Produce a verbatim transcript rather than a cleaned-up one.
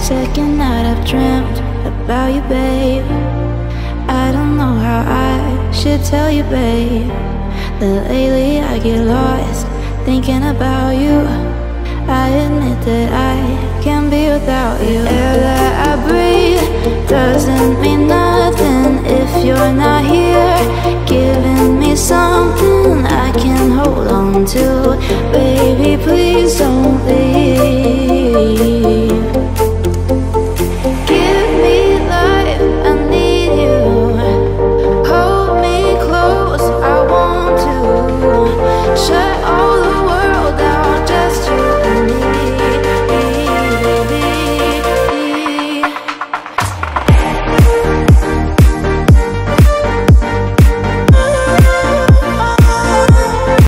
Second night I've dreamt about you, babe. I don't know how I should tell you, babe, that lately I get lost thinking about you. I admit that I can't be without you. The air that I breathe doesn't mean nothing if you're not here, giving me something I can hold on to.